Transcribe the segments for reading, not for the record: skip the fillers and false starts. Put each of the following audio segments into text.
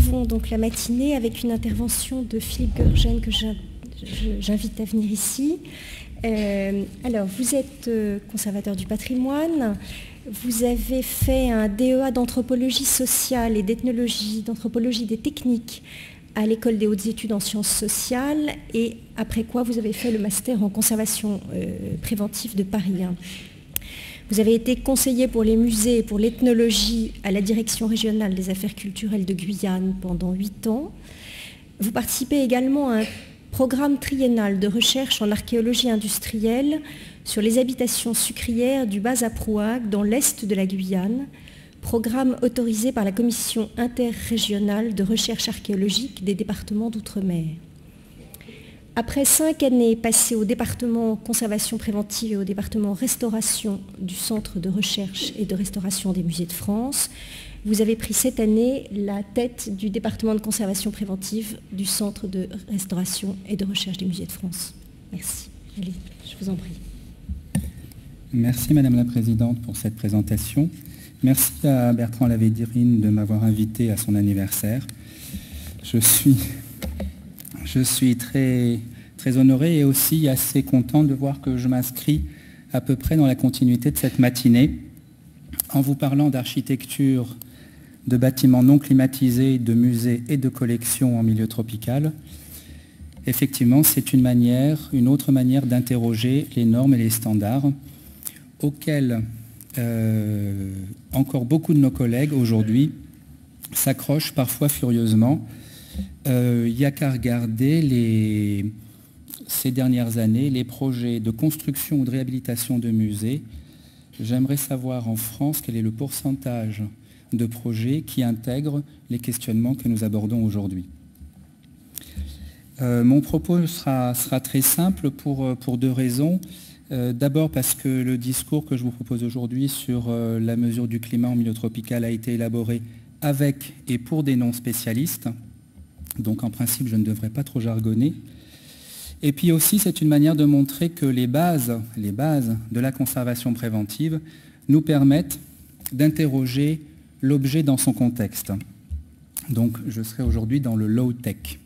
poursuivons donc la matinée avec une intervention de Philippe Georgen que j'invite à venir ici. Alors, vous êtes conservateur du patrimoine, vous avez fait un DEA d'anthropologie sociale et d'ethnologie, d'anthropologie des techniques à l'École des hautes études en sciences sociales, et après quoi vous avez fait le master en conservation préventive de Paris 1. Vous avez été conseiller pour les musées et pour l'ethnologie à la Direction régionale des affaires culturelles de Guyane pendant 8 ans. Vous participez également à un programme triennal de recherche en archéologie industrielle sur les habitations sucrières du Bas-Aprouag dans l'est de la Guyane, programme autorisé par la Commission interrégionale de recherche archéologique des départements d'outre-mer. Après 5 années passées au département conservation préventive et au département restauration du Centre de recherche et de restauration des musées de France, vous avez pris cette année la tête du département de conservation préventive du Centre de restauration et de recherche des musées de France. Merci. Allez, je vous en prie. Merci Madame la Présidente pour cette présentation. Merci à Bertrand Lavédirine de m'avoir invité à son anniversaire. Je suis très honoré et aussi assez content de voir que je m'inscris à peu près dans la continuité de cette matinée en vous parlant d'architecture, de bâtiments non climatisés, de musées et de collections en milieu tropical. Effectivement, c'est une autre manière d'interroger les normes et les standards auxquels encore beaucoup de nos collègues aujourd'hui s'accrochent parfois furieusement. Il n'y a qu'à regarder ces dernières années les projets de construction ou de réhabilitation de musées. J'aimerais savoir en France quel est le pourcentage de projets qui intègrent les questionnements que nous abordons aujourd'hui. Mon propos sera très simple pour 2 raisons. D'abord parce que le discours que je vous propose aujourd'hui sur la mesure du climat en milieu tropical a été élaboré avec et pour des non-spécialistes. Donc en principe, je ne devrais pas trop jargonner. Et puis aussi, c'est une manière de montrer que les bases de la conservation préventive nous permettent d'interroger l'objet dans son contexte. Donc je serai aujourd'hui dans le low-tech.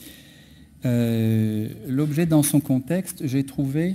L'objet dans son contexte, j'ai trouvé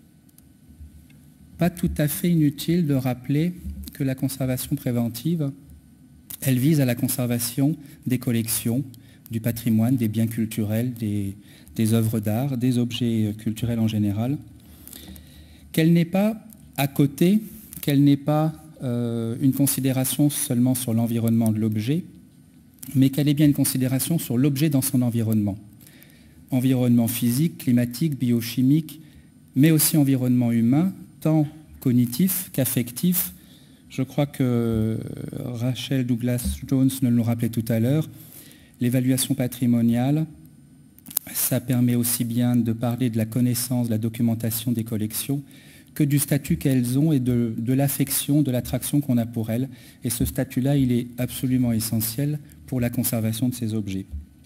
pas tout à fait inutile de rappeler que la conservation préventive, elle vise à la conservation des collections, du patrimoine, des biens culturels, des œuvres d'art, des objets culturels en général, qu'elle n'est pas à côté, qu'elle n'est pas une considération seulement sur l'environnement de l'objet, mais qu'elle est bien une considération sur l'objet dans son environnement. Environnement physique, climatique, biochimique, mais aussi environnement humain, tant cognitif qu'affectif. Je crois que Rachel Douglas-Jones nous rappelait tout à l'heure, l'évaluation patrimoniale, ça permet aussi bien de parler de la connaissance, de la documentation des collections, que du statut qu'elles ont et de l'affection, de l'attraction qu'on a pour elles. Et ce statut-là, il est absolument essentiel pour la conservation de ces objets.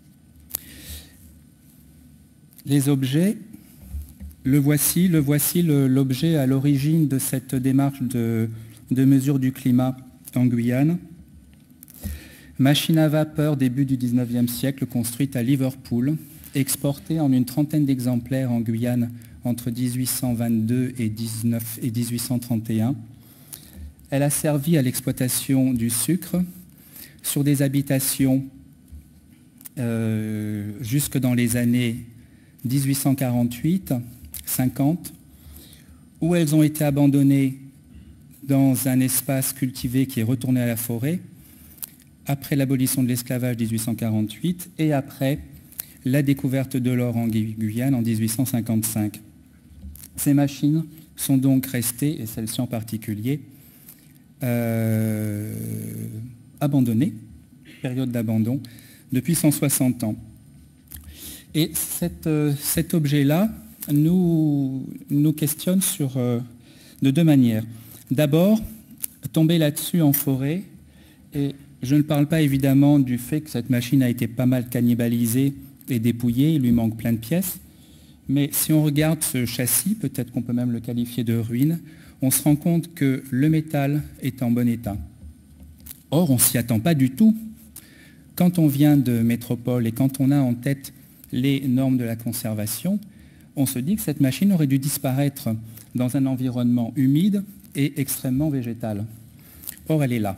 Les objets, l'objet à l'origine de cette démarche de mesure du climat en Guyane. Machine à vapeur début du 19e siècle, construite à Liverpool, exportée en une 30aine d'exemplaires en Guyane entre 1822 et 1831. Elle a servi à l'exploitation du sucre sur des habitations jusque dans les années 1848-50, où elles ont été abandonnées dans un espace cultivé qui est retourné à la forêt, après l'abolition de l'esclavage 1848 et après la découverte de l'or en Guyane en 1855. Ces machines sont donc restées, et celle-ci en particulier, abandonnées, période d'abandon, depuis 160 ans. Et cet objet-là nous questionne de 2 manières. D'abord, tomber là-dessus en forêt, et je ne parle pas évidemment du fait que cette machine a été pas mal cannibalisée et dépouillée, il lui manque plein de pièces, mais si on regarde ce châssis, peut-être qu'on peut même le qualifier de ruine, on se rend compte que le métal est en bon état. Or, on ne s'y attend pas du tout. quand on vient de métropole et quand on a en tête les normes de la conservation, on se dit que cette machine aurait dû disparaître dans un environnement humide et extrêmement végétal. Or, elle est là.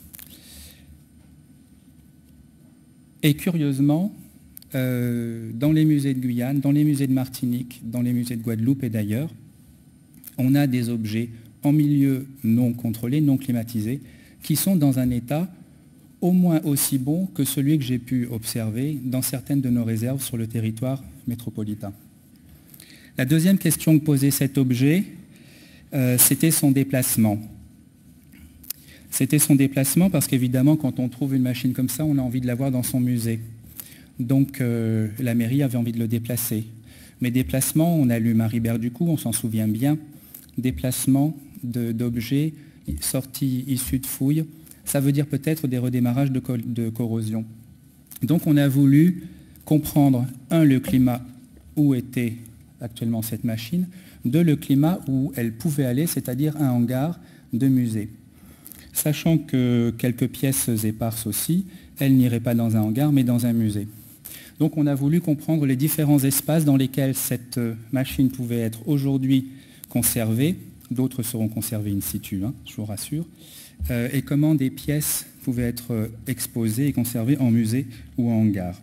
Et curieusement, dans les musées de Guyane, dans les musées de Martinique, dans les musées de Guadeloupe et d'ailleurs, on a des objets en milieu non contrôlé, non climatisé, qui sont dans un état au moins aussi bon que celui que j'ai pu observer dans certaines de nos réserves sur le territoire métropolitain. La deuxième question que posait cet objet, c'était son déplacement. C'était son déplacement parce qu'évidemment, quand on trouve une machine comme ça, on a envie de l'avoir dans son musée. Donc la mairie avait envie de le déplacer. Mais déplacement, on a lu Marie Berducou, on s'en souvient bien, déplacement d'objets sortis issus de fouilles, ça veut dire peut-être des redémarrages de corrosion. Donc on a voulu comprendre, un, le climat où était actuellement cette machine, deux, le climat où elle pouvait aller, c'est-à-dire un hangar de musée. Sachant que quelques pièces éparses aussi, elle n'irait pas dans un hangar, mais dans un musée. Donc on a voulu comprendre les différents espaces dans lesquels cette machine pouvait être aujourd'hui conservée. D'autres seront conservées in situ, je vous rassure. Et comment des pièces pouvaient être exposées et conservées en musée ou en hangar.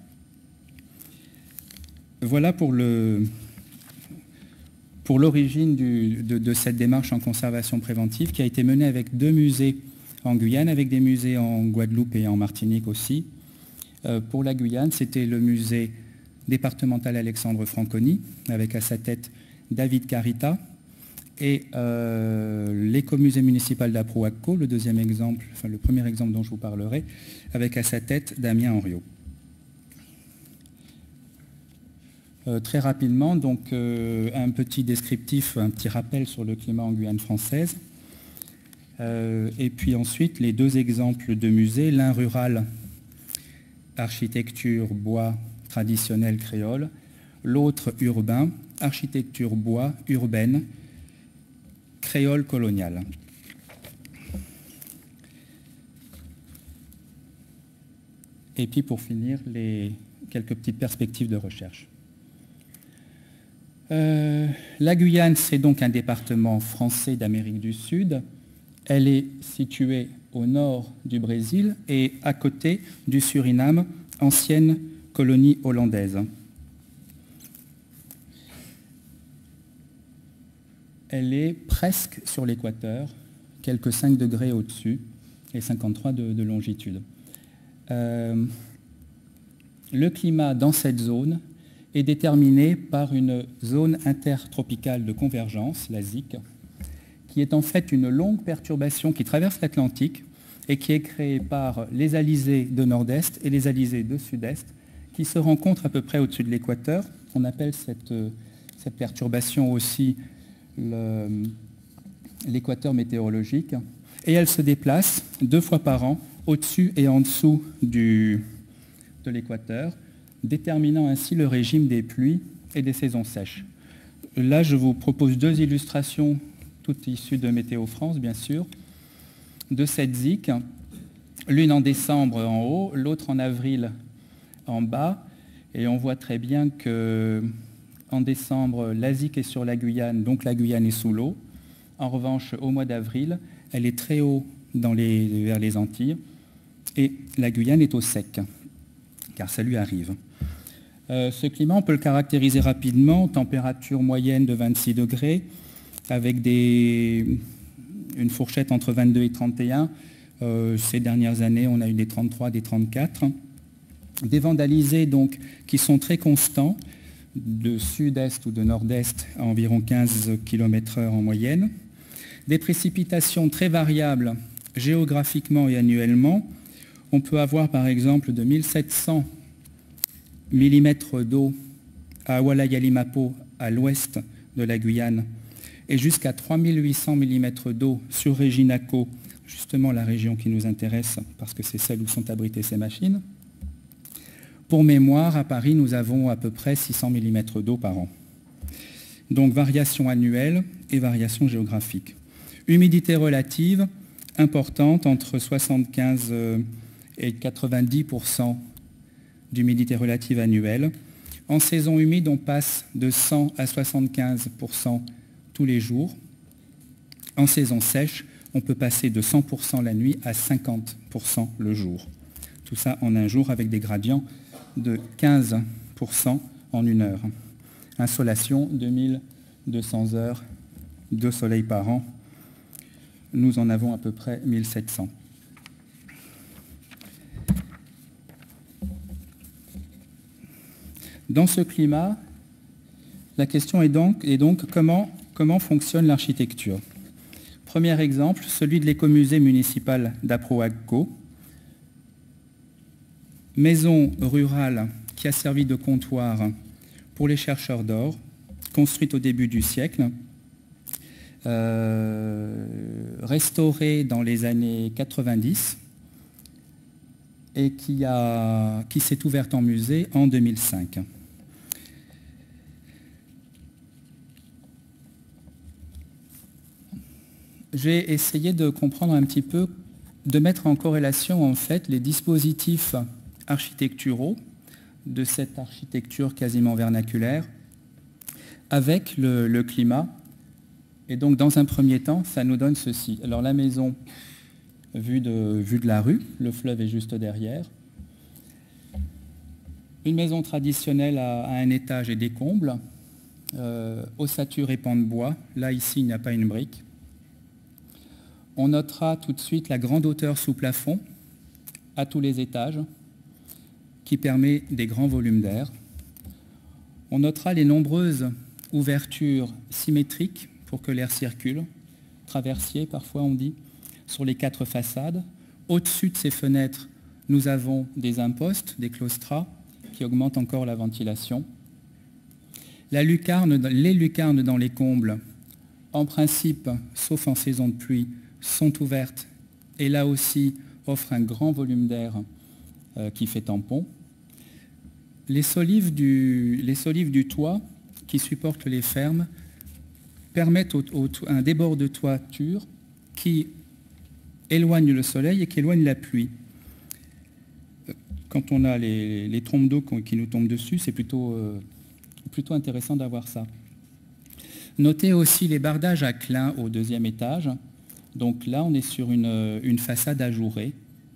Voilà pour l'origine de cette démarche en conservation préventive qui a été menée avec 2 musées en Guyane, avec des musées en Guadeloupe et en Martinique aussi. Pour la Guyane, c'était le musée départemental Alexandre Franconi, avec à sa tête David Carita, et l'écomusée municipal d'Apro-Acco, le premier exemple dont je vous parlerai, avec à sa tête Damien Henriot. Très rapidement, donc un petit descriptif, un petit rappel sur le climat en Guyane française. Et puis ensuite, les 2 exemples de musées, l'un rural, architecture bois traditionnel créole, l'autre urbain, architecture bois urbaine, créole coloniale. Et puis pour finir, quelques petites perspectives de recherche. La Guyane, c'est donc un département français d'Amérique du Sud. Elle est située au nord du Brésil et à côté du Suriname, ancienne colonie hollandaise. Elle est presque sur l'équateur, quelques 5 degrés au-dessus et 53 de longitude. Le climat dans cette zone est déterminé par une zone intertropicale de convergence, la ZIC, qui est en fait une longue perturbation qui traverse l'Atlantique et qui est créée par les alisés de nord-est et les alisés de sud-est qui se rencontrent à peu près au-dessus de l'équateur. On appelle cette perturbation aussi l'équateur météorologique. Et elle se déplace 2 fois par an au-dessus et en dessous de l'équateur, déterminant ainsi le régime des pluies et des saisons sèches. Là, je vous propose 2 illustrations, toutes issues de Météo France, bien sûr, de cette ZIC, l'une en décembre en haut, l'autre en avril en bas, et on voit très bien que en décembre, la ZIC est sur la Guyane, donc la Guyane est sous l'eau. En revanche, au mois d'avril, elle est très haut vers les Antilles, et la Guyane est au sec, car ça lui arrive. Ce climat, on peut le caractériser rapidement, température moyenne de 26 degrés, avec une fourchette entre 22 et 31. Ces dernières années, on a eu des 33, des 34. Des vents d'alizé, donc, qui sont très constants, de sud-est ou de nord-est à environ 15 km/h en moyenne. Des précipitations très variables géographiquement et annuellement. On peut avoir par exemple de 1700 mm d'eau à Walla-Yalimapo, à l'ouest de la Guyane, et jusqu'à 3800 mm d'eau sur Reginaco, justement la région qui nous intéresse parce que c'est celle où sont abritées ces machines. Pour mémoire, à Paris, nous avons à peu près 600 mm d'eau par an. Donc variation annuelle et variation géographique. Humidité relative importante entre 75 et 90% d'humidité relative annuelle. En saison humide, on passe de 100 à 75% tous les jours. En saison sèche, on peut passer de 100% la nuit à 50% le jour. Tout ça en un jour avec des gradients de 15% en une heure. Insolation, 2200 heures de soleil par an. Nous en avons à peu près 1700. Dans ce climat, la question est donc comment fonctionne l'architecture. Premier exemple, celui de l'écomusée municipal d'Aproago. Maison rurale qui a servi de comptoir pour les chercheurs d'or, construite au début du siècle, restaurée dans les années 90 et qui s'est ouverte en musée en 2005. J'ai essayé de comprendre un petit peu, de mettre en corrélation en fait les dispositifs architecturaux de cette architecture quasiment vernaculaire avec le climat. Et donc dans un premier temps, ça nous donne ceci. Alors la maison vue de la rue, le fleuve est juste derrière. Une maison traditionnelle à un étage et des combles, ossature et pans de bois. Là ici il n'y a pas une brique. On notera tout de suite la grande hauteur sous plafond à tous les étages qui permet des grands volumes d'air. On notera les nombreuses ouvertures symétriques pour que l'air circule, traversier parfois on dit, sur les 4 façades. Au-dessus de ces fenêtres, nous avons des impostes, des claustras qui augmentent encore la ventilation. Les lucarnes dans les combles, en principe, sauf en saison de pluie, sont ouvertes et là aussi offrent un grand volume d'air qui fait tampon. Les solives du toit qui supportent les fermes permettent un débord de toiture qui éloigne le soleil et qui éloigne la pluie. Quand on a les trompes d'eau qui nous tombent dessus, c'est plutôt intéressant d'avoir ça. Notez aussi les bardages à clin au 2e étage. Donc là, on est sur une façade ajourée.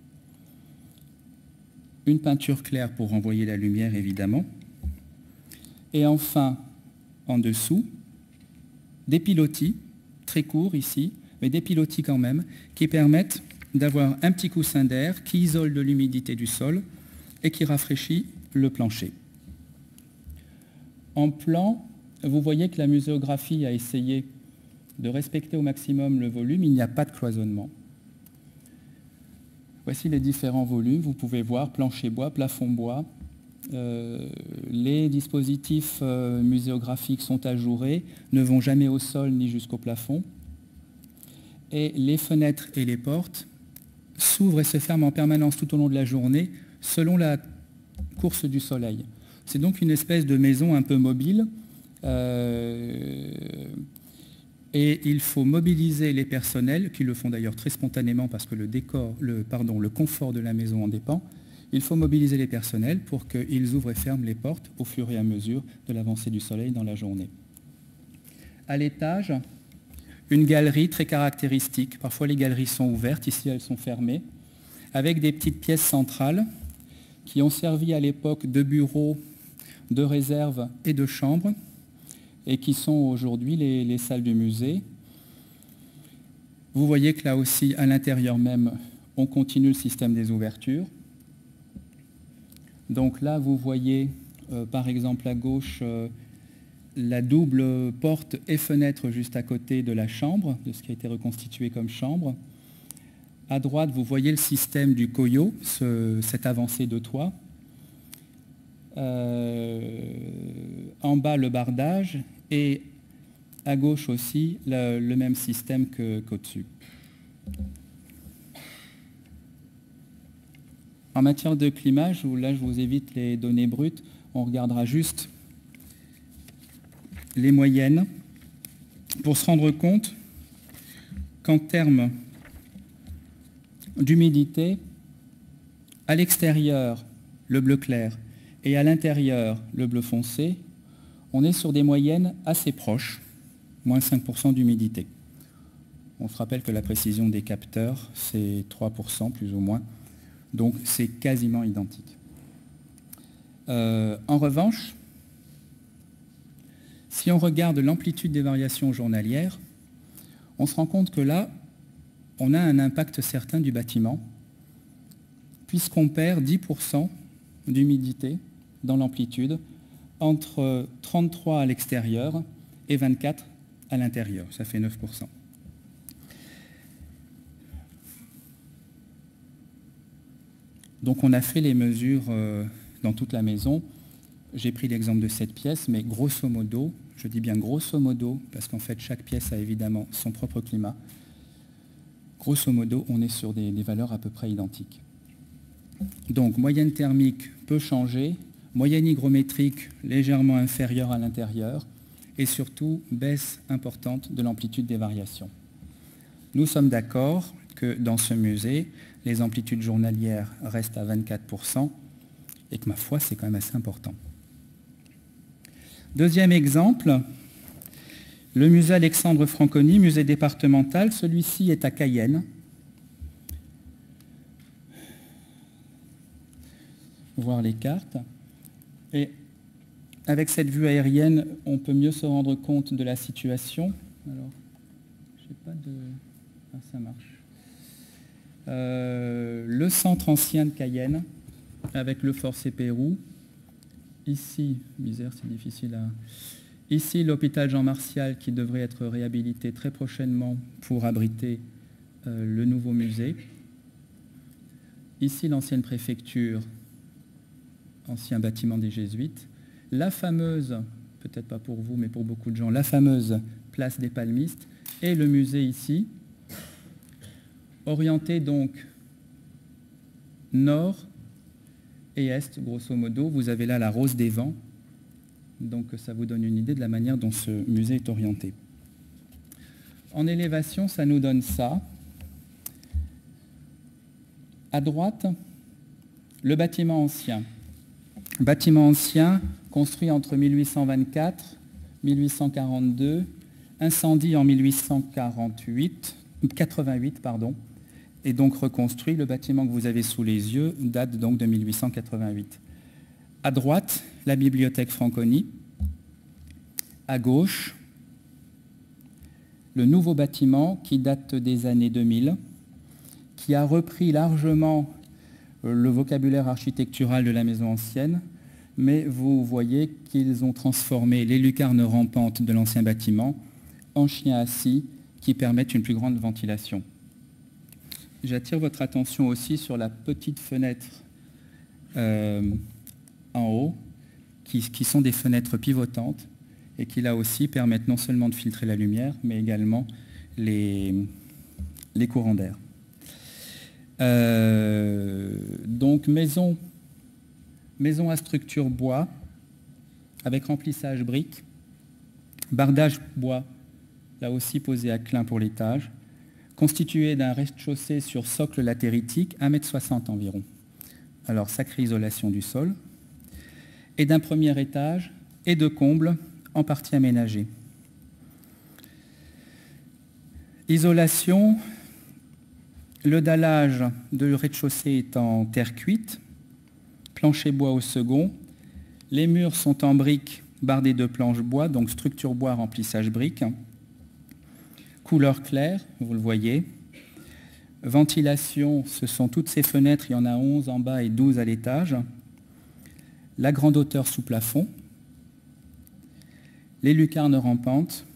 Une peinture claire pour renvoyer la lumière, évidemment. Et enfin, en dessous, des pilotis, très courts ici, mais des pilotis quand même, qui permettent d'avoir un petit coussin d'air qui isole de l'humidité du sol et qui rafraîchit le plancher. En plan, vous voyez que la muséographie a essayé de respecter au maximum le volume, il n'y a pas de cloisonnement. Voici les différents volumes, vous pouvez voir plancher bois, plafond bois. Les dispositifs muséographiques sont ajourés, ne vont jamais au sol ni jusqu'au plafond. Et les fenêtres et les portes s'ouvrent et se ferment en permanence tout au long de la journée selon la course du soleil. C'est donc une espèce de maison un peu mobile. Et il faut mobiliser les personnels, qui le font d'ailleurs très spontanément parce que le confort de la maison en dépend. Il faut mobiliser les personnels pour qu'ils ouvrent et ferment les portes au fur et à mesure de l'avancée du soleil dans la journée. À l'étage, une galerie très caractéristique. Parfois les galeries sont ouvertes, ici elles sont fermées, avec des petites pièces centrales qui ont servi à l'époque de bureaux, de réserve et de chambres, et qui sont aujourd'hui les salles du musée. Vous voyez que là aussi, à l'intérieur même, on continue le système des ouvertures. Donc là, vous voyez, par exemple, à gauche, la double porte et fenêtre juste à côté de la chambre, de ce qui a été reconstitué comme chambre. À droite, vous voyez le système du koyo, cette avancée de toit. En bas, le bardage. Et à gauche aussi, le même système qu'au-dessus. En matière de climat, là je vous évite les données brutes, on regardera juste les moyennes pour se rendre compte qu'en termes d'humidité, à l'extérieur, le bleu clair, et à l'intérieur, le bleu foncé, on est sur des moyennes assez proches, moins 5% d'humidité. On se rappelle que la précision des capteurs, c'est 3% plus ou moins, donc c'est quasiment identique. En revanche, si on regarde l'amplitude des variations journalières, on se rend compte que là, on a un impact certain du bâtiment, puisqu'on perd 10% d'humidité dans l'amplitude, entre 33 à l'extérieur et 24 à l'intérieur, ça fait 9%. Donc on a fait les mesures dans toute la maison. J'ai pris l'exemple de cette pièce, mais grosso modo, je dis bien grosso modo, parce qu'en fait chaque pièce a évidemment son propre climat. Grosso modo, on est sur des valeurs à peu près identiques. Donc moyenne thermique peut changer, moyenne hygrométrique légèrement inférieure à l'intérieur, et surtout baisse importante de l'amplitude des variations. Nous sommes d'accord que dans ce musée, les amplitudes journalières restent à 24%, et que ma foi, c'est quand même assez important. Deuxième exemple, le musée Alexandre Franconi, musée départemental, celui-ci est à Cayenne. Voir les cartes. Et avec cette vue aérienne, on peut mieux se rendre compte de la situation. Alors, je sais pas de... Ah, ça marche. Le centre ancien de Cayenne, avec le fort Pérou. Ici, misère, c'est difficile à... Ici, l'hôpital Jean Martial qui devrait être réhabilité très prochainement pour abriter le nouveau musée. Ici, l'ancienne préfecture, ancien bâtiment des Jésuites. La fameuse, peut-être pas pour vous, mais pour beaucoup de gens, la fameuse place des Palmistes et le musée ici, orienté donc nord et est, grosso modo. Vous avez là la Rose des Vents, donc ça vous donne une idée de la manière dont ce musée est orienté. En élévation, ça nous donne ça. À droite, le bâtiment ancien. Bâtiment ancien construit entre 1824 et 1842, incendie en 1888, et donc reconstruit. Le bâtiment que vous avez sous les yeux date donc de 1888. À droite, la bibliothèque Franconi. À gauche, le nouveau bâtiment qui date des années 2000, qui a repris largement le vocabulaire architectural de la maison ancienne, mais vous voyez qu'ils ont transformé les lucarnes rampantes de l'ancien bâtiment en chiens assis qui permettent une plus grande ventilation. J'attire votre attention aussi sur la petite fenêtre en haut, qui sont des fenêtres pivotantes et qui là aussi permettent non seulement de filtrer la lumière, mais également les courants d'air. Donc maison à structure bois, avec remplissage briques, bardage bois, là aussi posé à clin pour l'étage, constitué d'un rez-de-chaussée sur socle latéritique, 1,60 m environ. Alors sacrée isolation du sol, et d'un premier étage et de combles en partie aménagés. Isolation, le dallage de rez-de-chaussée est en terre cuite, plancher bois au second, les murs sont en briques bardés de planches bois, donc structure bois, remplissage briques, couleur claire, vous le voyez. Ventilation, ce sont toutes ces fenêtres, il y en a 11 en bas et 12 à l'étage. La grande hauteur sous plafond, les lucarnes rampantes,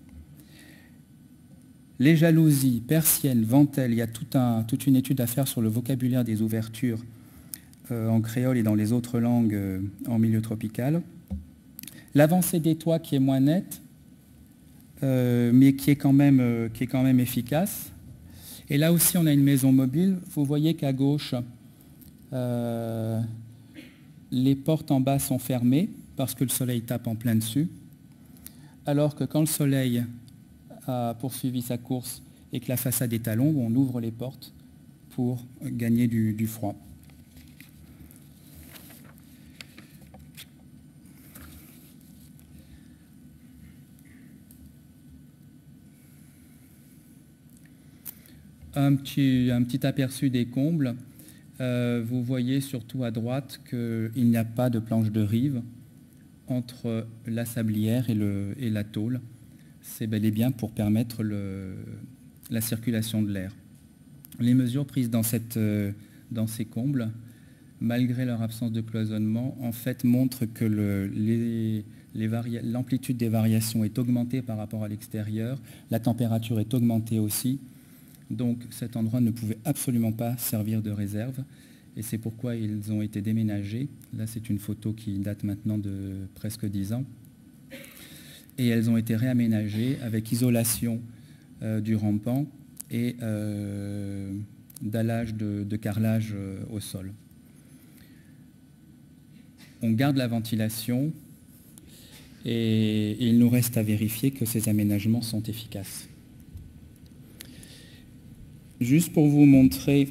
les jalousies, persiennes, ventelles, il y a toute une étude à faire sur le vocabulaire des ouvertures en créole et dans les autres langues en milieu tropical. L'avancée des toits qui est moins nette, mais qui est quand même efficace. Et là aussi, on a une maison mobile. Vous voyez qu'à gauche, les portes en bas sont fermées parce que le soleil tape en plein dessus. Alors que quand le soleil a poursuivi sa course et que la façade est à l'ombre, on ouvre les portes pour gagner du froid. Un petit aperçu des combles. Vous voyez surtout à droite qu'il n'y a pas de planche de rive entre la sablière et la tôle. C'est bel et bien pour permettre la circulation de l'air. Les mesures prises dans ces combles, malgré leur absence de cloisonnement, en fait montrent que l'amplitude des variations est augmentée par rapport à l'extérieur, la température est augmentée aussi, donc cet endroit ne pouvait absolument pas servir de réserve, et c'est pourquoi ils ont été déménagés. Là, c'est une photo qui date maintenant de presque 10 ans, et elles ont été réaménagées avec isolation du rampant et dallage de carrelage au sol. On garde la ventilation et il nous reste à vérifier que ces aménagements sont efficaces. Juste pour vous montrer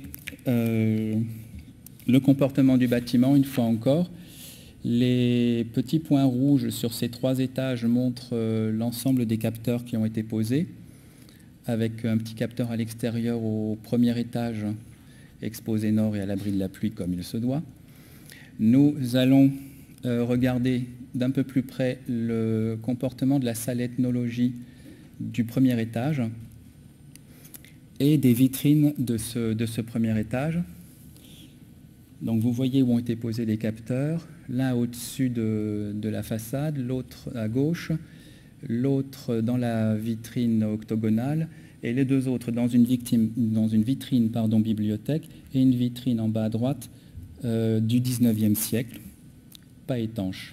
le comportement du bâtiment, une fois encore, les petits points rouges sur ces 3 étages montrent l'ensemble des capteurs qui ont été posés, avec un petit capteur à l'extérieur au premier étage, exposé nord et à l'abri de la pluie comme il se doit. Nous allons regarder d'un peu plus près le comportement de la salle ethnologie du premier étage et des vitrines de ce premier étage. Donc vous voyez où ont été posés les capteurs, l'un au-dessus de la façade, l'autre à gauche, l'autre dans la vitrine octogonale et les 2 autres dans une vitrine bibliothèque et une vitrine en bas à droite du 19e siècle, pas étanche.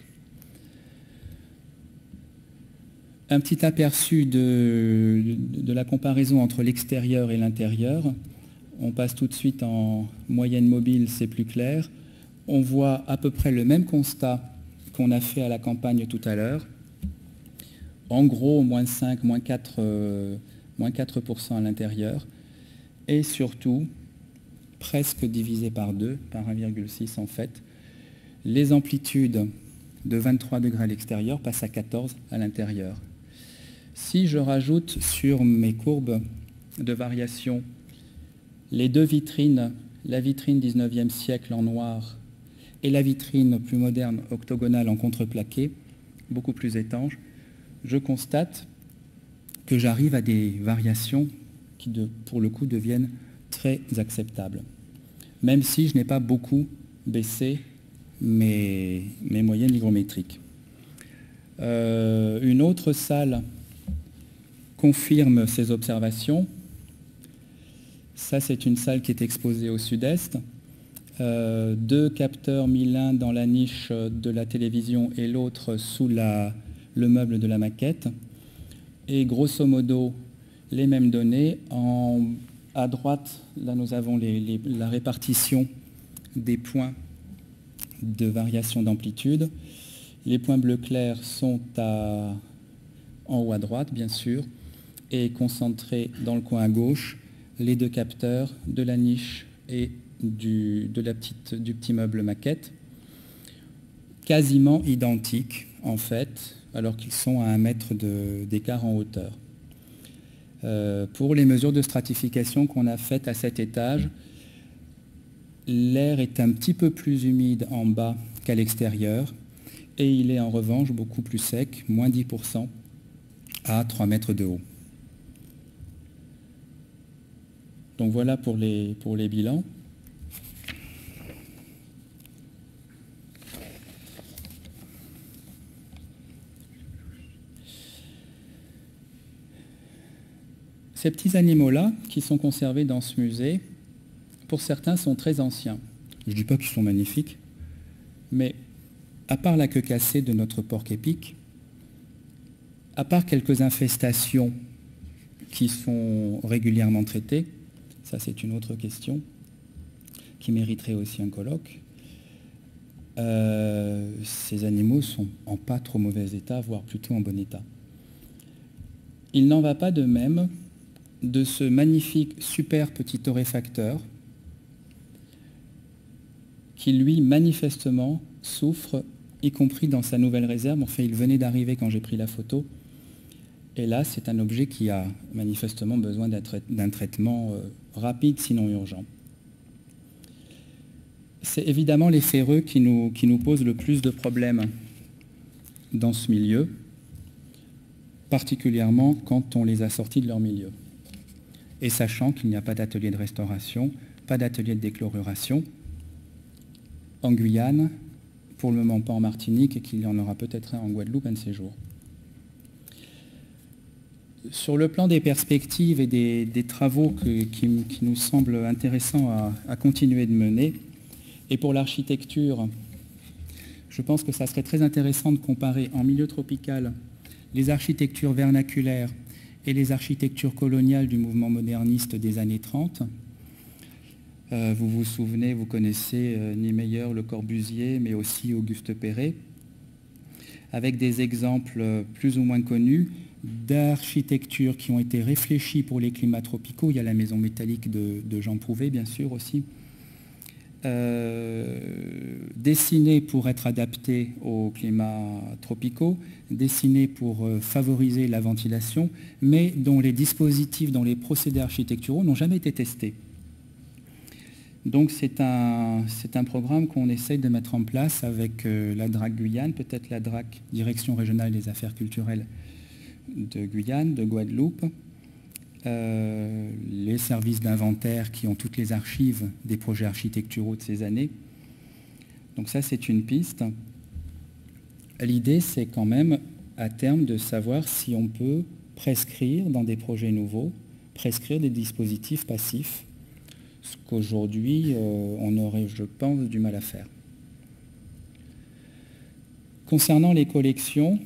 Un petit aperçu de la comparaison entre l'extérieur et l'intérieur. On passe tout de suite en moyenne mobile, c'est plus clair. On voit à peu près le même constat qu'on a fait à la campagne tout à l'heure. En gros, moins 5, moins 4% à l'intérieur. Et surtout, presque divisé par 2, par 1,6 en fait, les amplitudes de 23 degrés à l'extérieur passent à 14 à l'intérieur. Si je rajoute sur mes courbes de variation les 2 vitrines, la vitrine 19e siècle en noir et la vitrine plus moderne octogonale en contreplaqué, beaucoup plus étanche, je constate que j'arrive à des variations qui, pour le coup, deviennent très acceptables. Même si je n'ai pas beaucoup baissé mes moyennes hygrométriques. Une autre salle confirme ces observations. Ça, c'est une salle qui est exposée au sud-est. 2 capteurs mis l'un dans la niche de la télévision et l'autre sous le meuble de la maquette. Et grosso modo, les mêmes données. À droite, là, nous avons la répartition des points de variation d'amplitude. Les points bleu clair sont en haut à droite, bien sûr, et concentrés dans le coin à gauche, les 2 capteurs de la niche et du petit meuble maquette, quasiment identiques en fait, alors qu'ils sont à 1 mètre d'écart en hauteur. Pour les mesures de stratification qu'on a faites à cet étage, l'air est un petit peu plus humide en bas qu'à l'extérieur et il est en revanche beaucoup plus sec, moins 10% à 3 mètres de haut. Donc voilà pour les bilans. Ces petits animaux-là, qui sont conservés dans ce musée, pour certains sont très anciens. Je ne dis pas qu'ils sont magnifiques, mais à part la queue cassée de notre porc épic, à part quelques infestations qui sont régulièrement traitées, ça c'est une autre question qui mériterait aussi un colloque, ces animaux sont en pas trop mauvais état, voire plutôt en bon état. Il n'en va pas de même de ce magnifique super petit torréfacteur qui lui manifestement souffre, y compris dans sa nouvelle réserve. Enfin, il venait d'arriver quand j'ai pris la photo Et là, c'est un objet qui a manifestement besoin d'un traitement rapide, sinon urgent. C'est évidemment les ferreux qui nous posent le plus de problèmes dans ce milieu, particulièrement quand on les a sortis de leur milieu. Et sachant qu'il n'y a pas d'atelier de restauration, pas d'atelier de déchloruration en Guyane, pour le moment pas en Martinique, et qu'il y en aura peut-être un en Guadeloupe un de ces jours. Sur le plan des perspectives et des travaux qui nous semblent intéressants à continuer de mener, et pour l'architecture, je pense que ça serait très intéressant de comparer en milieu tropical les architectures vernaculaires et les architectures coloniales du mouvement moderniste des années 30. Vous vous souvenez, vous connaissez Niemeyer, Le Corbusier, mais aussi Auguste Perret, avec des exemples plus ou moins connus d'architectures qui ont été réfléchies pour les climats tropicaux. Il y a la maison métallique de Jean Prouvé, bien sûr, aussi. Dessinée pour être adaptée aux climats tropicaux, dessinée pour favoriser la ventilation, mais dont les dispositifs, dont les procédés architecturaux n'ont jamais été testés. Donc c'est un programme qu'on essaye de mettre en place avec la DRAC Guyane, peut-être la DRAC, Direction Régionale des Affaires Culturelles de Guyane, de Guadeloupe, les services d'inventaire qui ont toutes les archives des projets architecturaux de ces années. Donc ça, c'est une piste. L'idée, c'est quand même, à terme, de savoir si on peut prescrire dans des projets nouveaux, prescrire des dispositifs passifs, ce qu'aujourd'hui, on aurait, je pense, du mal à faire. Concernant les collections,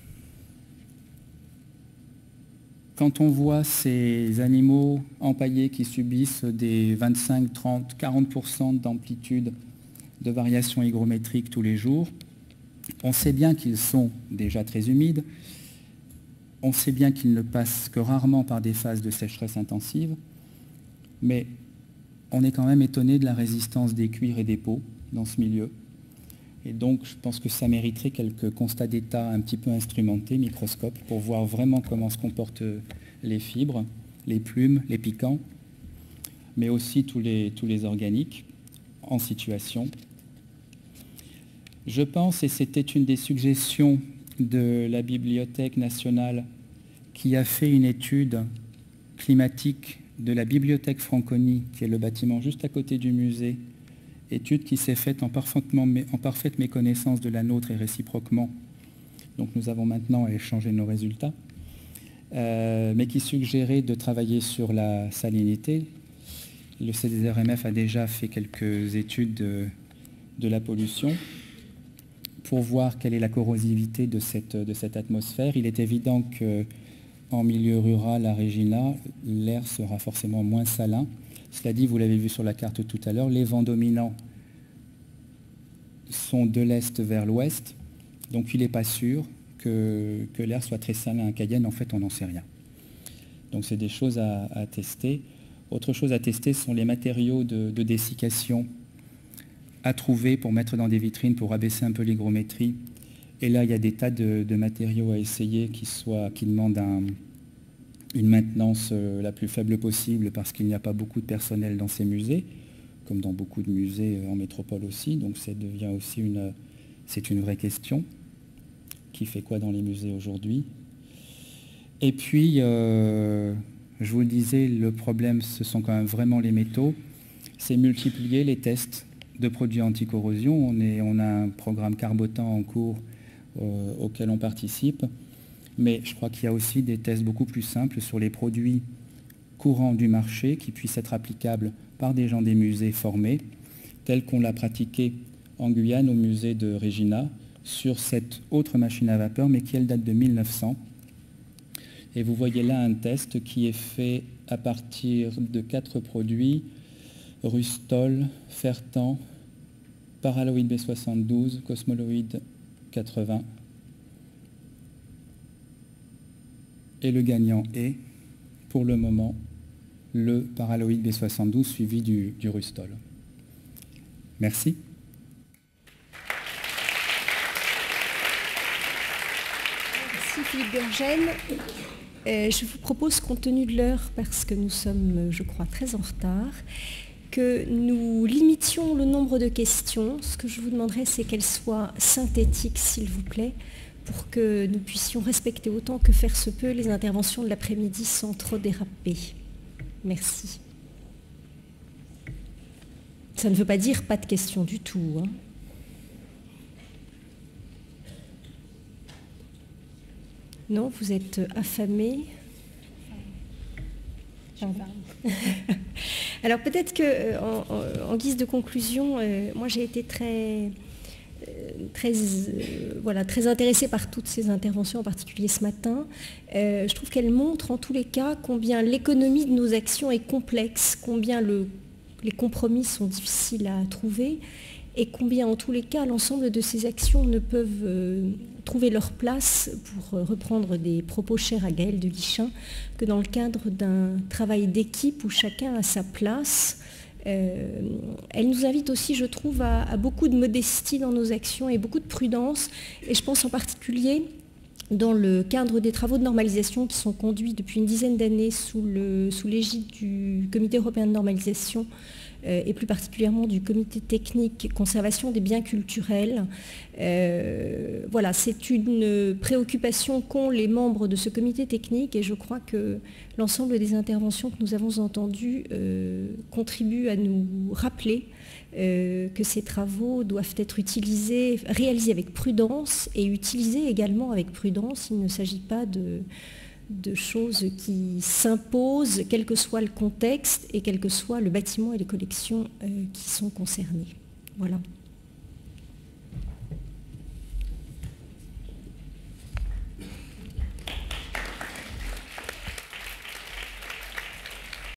quand on voit ces animaux empaillés qui subissent des 25, 30, 40% d'amplitude de variation hygrométrique tous les jours, on sait bien qu'ils sont déjà très humides, on sait bien qu'ils ne passent que rarement par des phases de sécheresse intensive, mais on est quand même étonné de la résistance des cuirs et des peaux dans ce milieu. Et donc, je pense que ça mériterait quelques constats d'état un petit peu instrumentés, microscope, pour voir vraiment comment se comportent les fibres, les plumes, les piquants, mais aussi tous les organiques en situation. Je pense, et c'était une des suggestions de la Bibliothèque nationale qui a fait une étude climatique de la Bibliothèque Franconie, qui est le bâtiment juste à côté du musée, étude qui s'est faite en parfaite méconnaissance de la nôtre et réciproquement. Donc nous avons maintenant à échanger nos résultats, mais qui suggérait de travailler sur la salinité. Le CDRMF a déjà fait quelques études de la pollution pour voir quelle est la corrosivité de cette atmosphère. Il est évident qu'en milieu rural, à Regina, l'air sera forcément moins salin. Cela dit, vous l'avez vu sur la carte tout à l'heure, les vents dominants sont de l'est vers l'ouest, donc il n'est pas sûr que l'air soit très salin à Cayenne. En fait, on n'en sait rien. Donc c'est des choses à tester. Autre chose à tester sont les matériaux de dessiccation à trouver pour mettre dans des vitrines, pour abaisser un peu l'hygrométrie. Et là, il y a des tas de matériaux à essayer qui demandent une maintenance la plus faible possible parce qu'il n'y a pas beaucoup de personnel dans ces musées, comme dans beaucoup de musées en métropole aussi. Donc ça devient aussi c'est une vraie question. Qui fait quoi dans les musées aujourd'hui? Et puis, je vous le disais, le problème, ce sont quand même vraiment les métaux. C'est multiplier les tests de produits anti-corrosion. On a un programme Carbotan en cours auquel on participe. Mais je crois qu'il y a aussi des tests beaucoup plus simples sur les produits courants du marché qui puissent être applicables par des gens des musées formés, tels qu'on l'a pratiqué en Guyane au musée de Regina, sur cette autre machine à vapeur, mais qui elle date de 1900. Et vous voyez là un test qui est fait à partir de 4 produits, Rustol, Fertan, Paraloid B72, Cosmoloid 80. Et le gagnant est, pour le moment, le Paraloid B72 suivi du Rustol. Merci. Merci Philippe Georgène. Je vous propose, compte tenu de l'heure, parce que nous sommes, je crois, très en retard, que nous limitions le nombre de questions. Ce que je vous demanderais, c'est qu'elles soient synthétiques, s'il vous plaît, pour que nous puissions respecter autant que faire se peut les interventions de l'après-midi sans trop déraper. Merci. Ça ne veut pas dire pas de questions du tout, hein. Non, vous êtes affamé. Alors peut-être qu'en guise de conclusion, moi j'ai été très intéressée par toutes ces interventions, en particulier ce matin. Je trouve qu'elles montrent en tous les cas combien l'économie de nos actions est complexe, combien les compromis sont difficiles à trouver et combien en tous les cas l'ensemble de ces actions ne peuvent trouver leur place, pour reprendre des propos chers à Gaël de Guichin, que dans le cadre d'un travail d'équipe où chacun a sa place. Elle nous invite aussi, je trouve, à beaucoup de modestie dans nos actions et beaucoup de prudence. Et je pense en particulier dans le cadre des travaux de normalisation qui sont conduits depuis une dizaine d'années sous l'égide du Comité européen de normalisation et plus particulièrement du Comité technique conservation des biens culturels. Voilà, c'est une préoccupation qu'ont les membres de ce comité technique et je crois que l'ensemble des interventions que nous avons entendues contribuent à nous rappeler que ces travaux doivent être réalisés avec prudence et utilisés également avec prudence. Il ne s'agit pas de choses qui s'imposent, quel que soit le contexte et quel que soit le bâtiment et les collections qui sont concernés. Voilà.